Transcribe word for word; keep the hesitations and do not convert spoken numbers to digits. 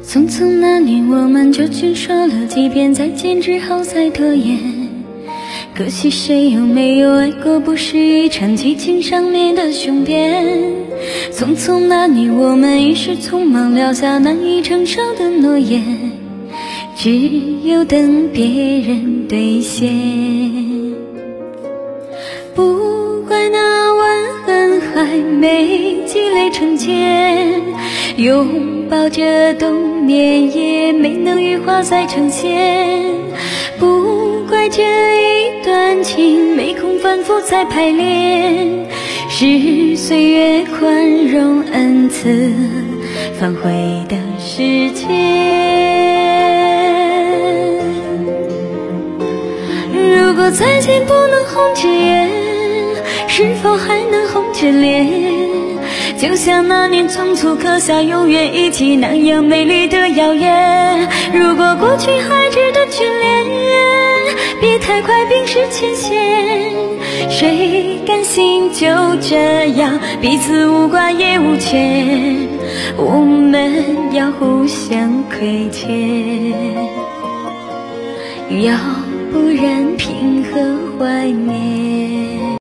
匆匆那年，我们究竟说了几遍再见之后才拖延？可惜谁又没有爱过，不是一场激情上面的雄辩。匆匆那年，我们一时匆忙撂下难以承受的诺言，只有等别人兑现。不怪那晚恨还没积累成茧，拥抱着冬眠也没能羽化再成仙。不怪这一段情没空反复再排练，是岁月宽容恩赐反悔的时间。如果再见不能红着眼，是否还能红着脸？就像那年匆促刻下永远一起那样美丽的谣言。如果过去还值得眷恋，别太快冰释前嫌。谁甘心就这样彼此无挂也无牵？我们要互相亏欠，要不然凭何怀念？